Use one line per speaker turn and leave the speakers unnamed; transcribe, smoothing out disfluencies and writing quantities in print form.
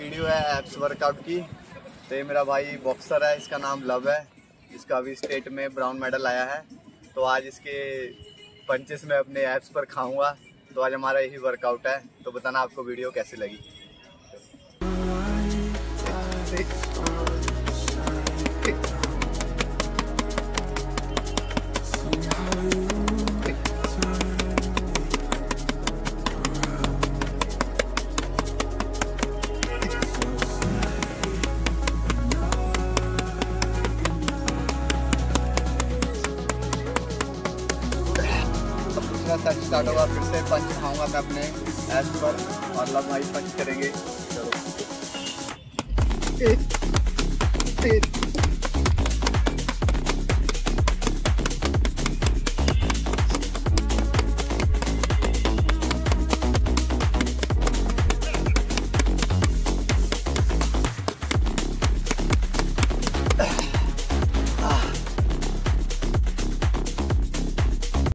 Video है apps workout की। तो ये मेरा भाई बॉक्सर है, इसका नाम लव है। इसका अभी स्टेट में ब्राउन मेडल आया है। तो आज इसके पंचेस में अपने एप्स पर खाऊंगा। तो आज हमारा यही वर्कआउट है। तो बताना आपको वीडियो कैसी लगी। दूसरा सेट स्टार्ट होगा, फिर से पंच खाऊंगा मैं अपने एप्स पर और लव भाई पंच करेंगे। चलो